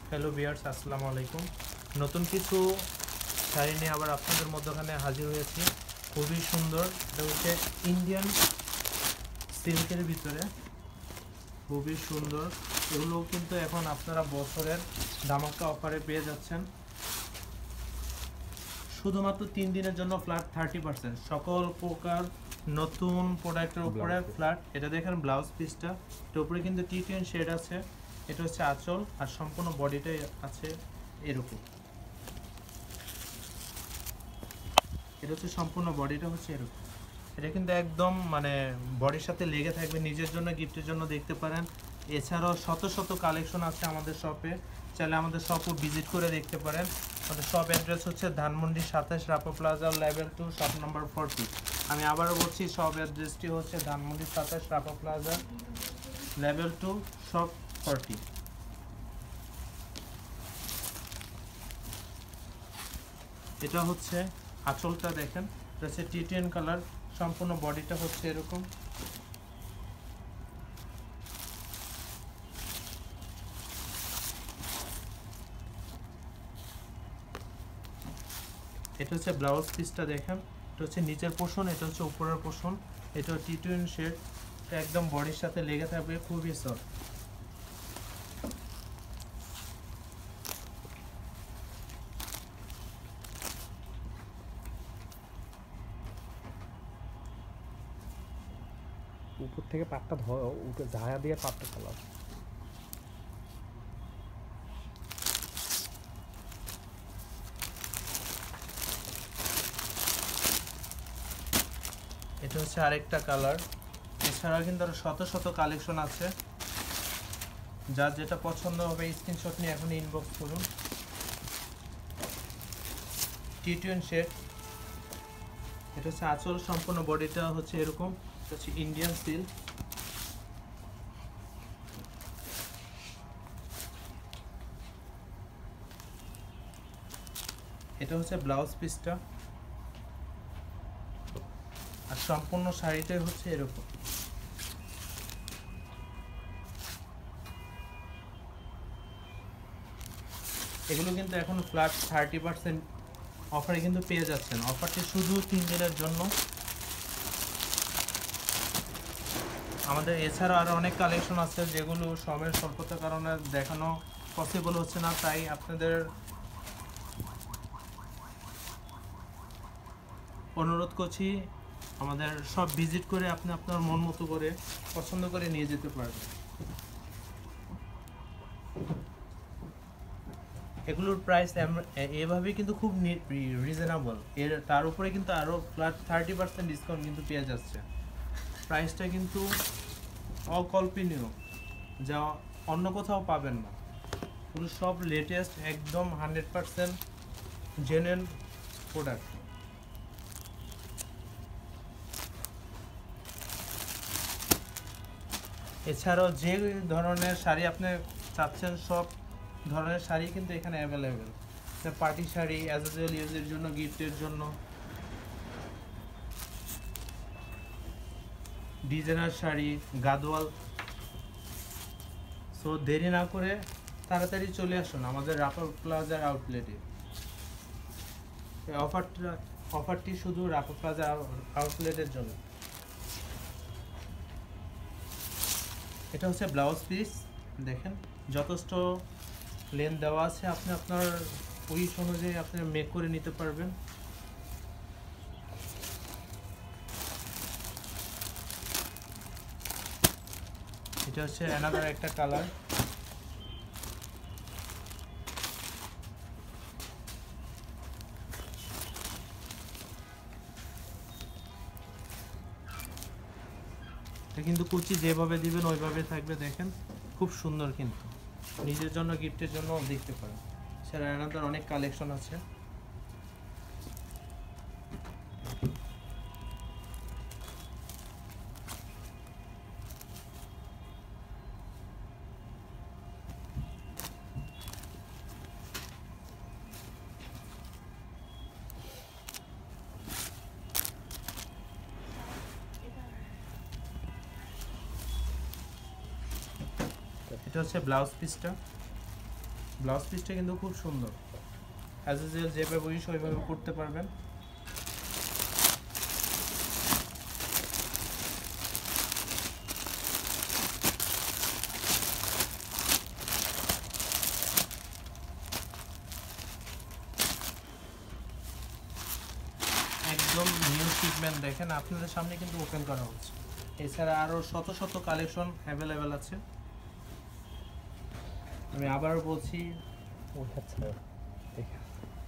Hello viewers, আসসালামু আলাইকুম। নতুন কিছু শাড়ি নিয়ে আবার আপনাদের মধ্যখানে হাজির হয়েছি। খুবই সুন্দর। এটা হচ্ছে ইন্ডিয়ান সিল্কের ভিতরে, খুবই সুন্দর। এগুলো কিন্তু এখন আপনারা বছরের ধামাকা অফারে পেয়ে যাচ্ছেন। শুধুমাত্র 3 দিনের জন্য ফ্ল্যাট 30%। সকল প্রকার নতুন প্রোডাক্টের উপরে ফ্ল্যাট। এটা দেখেন ব্লাউজ পিসটা, এটার উপরে কিন্তু টি-টোন শেড আছে। এটা হচ্ছে আঁচল, আর সম্পূর্ণ বডিটাই আছে এরকম। এটা হচ্ছে সম্পূর্ণ বডিটা হচ্ছে এরকম। এটা কিন্তু একদম মানে বডির সাথে লেগে থাকবে। নিজের জন্য, গিফটের জন্য দেখতে পারেন। এছাড়াও শত শত কালেকশন আছে আমাদের শপে, চাইলে আমাদের শপও ভিজিট করে দেখতে পারেন। আমাদের শপ অ্যাড্রেস হচ্ছে Dhanmondi 27 Rapa Plaza level 2 shop number 40। আমি আবারও বলছি, শপ অ্যাড্রেসটি হচ্ছে Dhanmondi 27 Rapa Plaza level 2 shop 40। এটা হচ্ছে আঁচলটা দেখেন, এটা হচ্ছে টি-টোন কালার। সম্পূর্ণ বডিটা হচ্ছে এরকম। এটা হচ্ছে ব্লাউজ পিসটা দেখেন, এটা হচ্ছে নিচের পোর্শন, এটা হচ্ছে উপরের পোর্শন। এটা টি-টোন শেড, একদম বডির সাথে লেগে থাকবে, খুবই সফট। উপর থেকে পাটটা উঠে ঝায়া দিয়ে পাটটা ফেলা। এটা হচ্ছে আরেকটা কালার। এছাড়া কিন্তু আরো শত শত কালেকশন আছে। যার যেটা পছন্দ হবে স্ক্রিনশট নিয়ে এখন ইনবক্স করুন। টি-টোন শেড, এটা হচ্ছে আঁচল, সম্পূর্ণ বডিটা হচ্ছে এরকম। এটা হচ্ছে ইন্ডিয়ান সিল্ক। এটা হচ্ছে ব্লাউজ পিসটা, আর সম্পূর্ণ শাড়িটাই হচ্ছে এরকম। এগুলো কিন্তু এখন ফ্ল্যাট 30% অফারে কিন্তু পেয়ে যাচ্ছেন। অফারটি শুধু 3 দিনের জন্য। আমাদের এছাড়া আরও অনেক কালেকশন আছে, যেগুলো সময়ের স্বল্পতার কারণে দেখানো পসিবল হচ্ছে না। তাই আপনাদের অনুরোধ করছি, আমাদের সব ভিজিট করে আপনি আপনার মন মতো করে পছন্দ করে নিয়ে যেতে পারবেন। এগুলোর প্রাইস এভাবে কিন্তু খুব রিজনেবল। তার উপরে কিন্তু আরও ফ্ল্যাট 30% ডিসকাউন্ট কিন্তু পেয়ে যাচ্ছে। প্রাইসটা কিন্তু অকল্পনীয়, যা অন্য কোথাও পাবেন না। এগুলো সব লেটেস্ট, একদম 100% জেনুইন প্রোডাক্ট। এছাড়াও যে ধরনের শাড়ি আপনি চাচ্ছেন, সব ধরনের শাড়ি কিন্তু এখানে অ্যাভেলেবেল। পার্টি শাড়ি, অ্যাজুয়াল ইউজের জন্য, গিফটের জন্য, ডিজাইনার শাড়ি, গাদোয়াল। সো দেরি না করে তাড়াতাড়ি চলে আসুন আমাদের রাপা প্লাজার আউটলেটে। অফারটি শুধু রাপা প্লাজা আউটলেটের জন্য। এটা হচ্ছে ব্লাউজ পিস, দেখেন যথেষ্ট লেন্থ দেওয়া আছে। আপনি আপনার উইশ অনুযায়ী আপনি মেক করে নিতে পারবেন। এটা হচ্ছে অ্যানাদার একটা কালার। এটা কিন্তু কুচি যেভাবে দিবেন ওইভাবে থাকবে, দেখেন খুব সুন্দর। কিন্তু নিজের জন্য, গিফটের জন্য দেখতে পারেন। সেটা অ্যানাদার অনেক কালেকশন আছে। এটা হচ্ছে ব্লাউজ পিসটা। ব্লাউজ পিসটা কিন্তু খুব সুন্দর, অ্যাজ ইউজুয়াল যেভাবে উইশ ওইভাবে করতে পারবেন। একদম নিউ শিপমেন্ট দেখেন আপনাদের সামনে কিন্তু ওপেন করা হচ্ছে। এছাড়া আরও শত শত কালেকশন অ্যাভেলেবেল আছে। আমি আবারও বলছি, আচ্ছা দেখে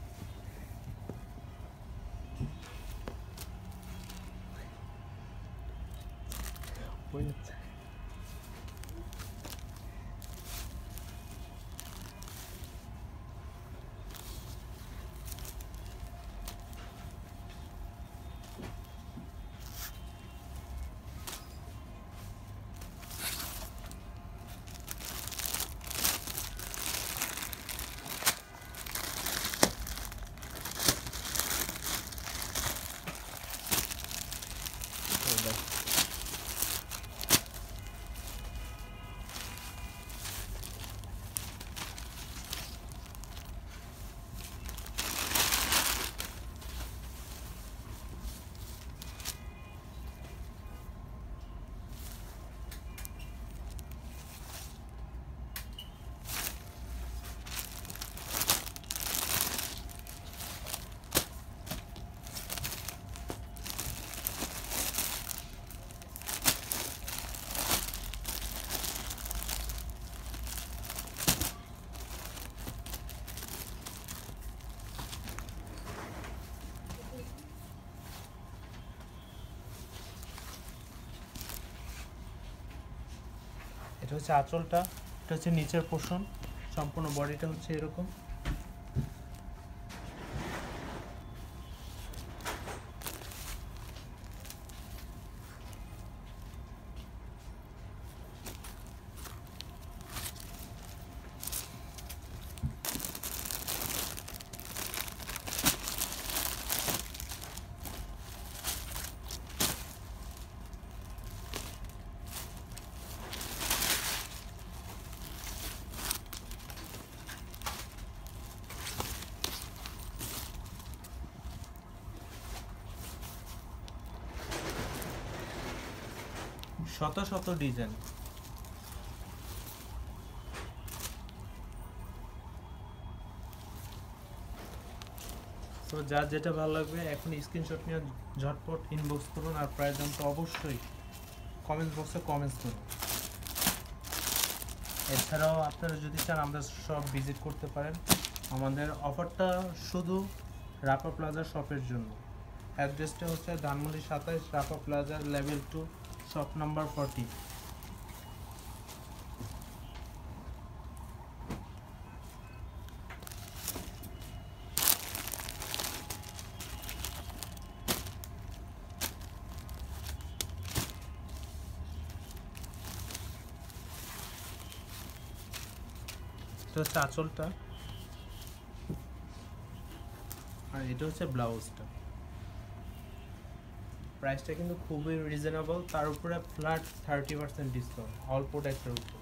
ওই আচ্ছা এটা হচ্ছে আঁচলটা, এটা হচ্ছে নিচের পোর্শন, সম্পূর্ণ বডিটা হচ্ছে এরকম। শত শত ডিজাইন। তো যার যেটা ভালো লাগবে এখন স্ক্রিনশট নিয়ে ঝটপট ইনবক্স করুন, আর প্রাইস তো অবশ্যই কমেন্ট বক্সে কমেন্টস করুন। এছাড়াও আপনারা যদি চান আমাদের শপ ভিজিট করতে পারেন। আমাদের অফারটা শুধু রাপা প্লাজা শপের জন্য। অ্যাড্রেসটা হচ্ছে Dhanmondi 27 Rapa Plaza level 2 shop number 40। এটা হচ্ছে আঁচলটা, আর এটা হচ্ছে ব্লাউজটা। প্রাইসটা কিন্তু খুবই রিজনেবল, তার উপরে ফ্ল্যাট 30% ডিসকাউন্ট অল প্রোডাক্টের উপর।